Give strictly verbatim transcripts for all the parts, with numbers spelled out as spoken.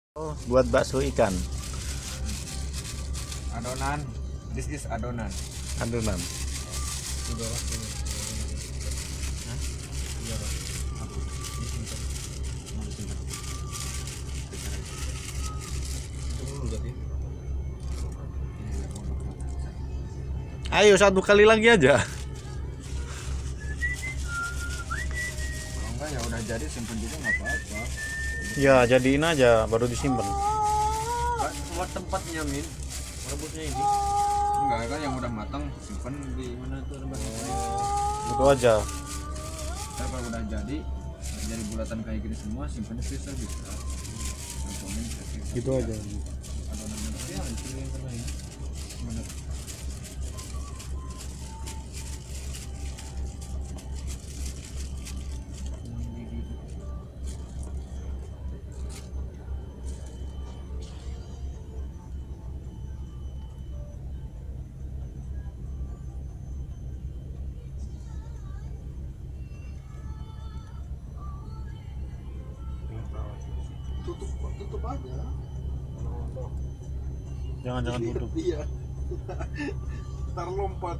Oh, buat bakso ikan. Adonan. This is adonan. Adonan. Ayo satu kali lagi aja. Kalau enggak ya udah jadi, simpen juga nggak apa-apa. Ya, jadiin aja baru disimpan. Pak, buat tempatnya min rebusnya ini. Enggak kan yang udah matang simpen di mana tuh tempat Itu aja. Ntar kalau udah jadi jadi bulatan kayak gini semua, simpen di freezer bisa. Contohnya bisa freezer. Gitu aja. Adonannya ya itu yang kena ini. Mana? tutup tutup aja. Jangan-jangan tutup. Iya. Ntar lompat.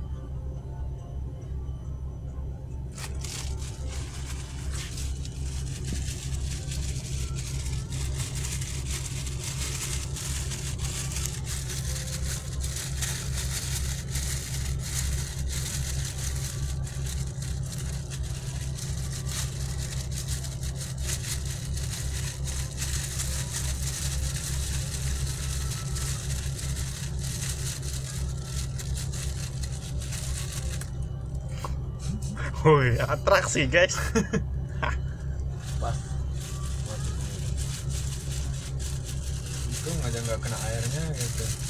Woi, atraksi guys. Pas. Untung aja nggak kena airnya gitu.